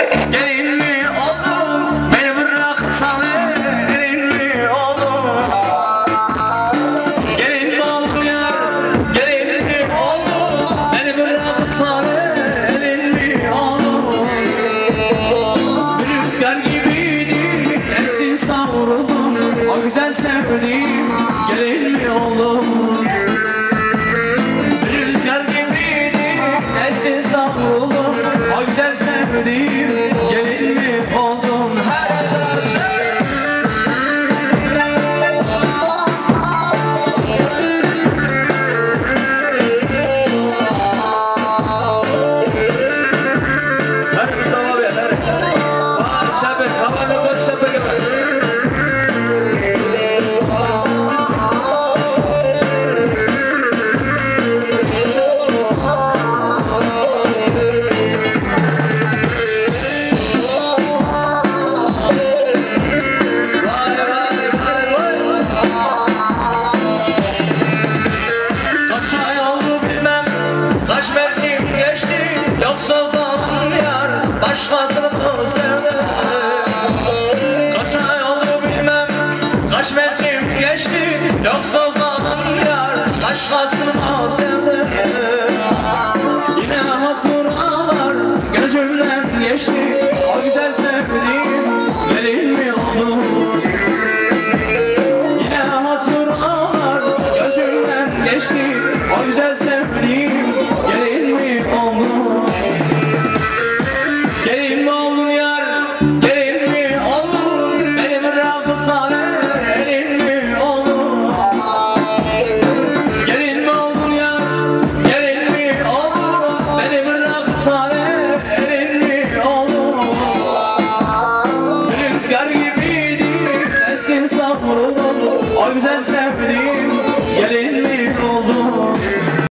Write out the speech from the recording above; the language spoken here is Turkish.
gelin mi oldun? Beni bıraksan elin mi oldun? Gelin mi oldun yar? Gelin mi oldun? Beni bıraksan elin mi oldun? Bir rüzgar gibiydi, esin savruldum. O güzel sevdiğim gelin mi oldun? Bir rüzgar gibiydi, esin savruldum. O güzel sevdiğim gelin mi oldun? Her Mustafa Bey, her. Şapek, kafanı koy şapek. Kaç mevsim geçti, yoksa zalim yar başkasını mı sevdi? Kaç ay oldu bilmem, kaç mevsim geçti, yoksa zalim yar başkasını mı sevdi? Yine hatırlar gözümden geçti, o güzel sevdiğim gelin mi oldu? Yine hatırlar gözümden geçti, o güzel sevdiğim gelin mi oldun? Gelin mi oldun yar? Gelin mi oldun? Beni bırakıp sana elin mi oldun? Gelin mi oldun yar? Gelin mi oldun? Beni bırakıp sana elin mi oldun? Bir rüzgar gibiydi, esin savruldum. O güzel sevdiğim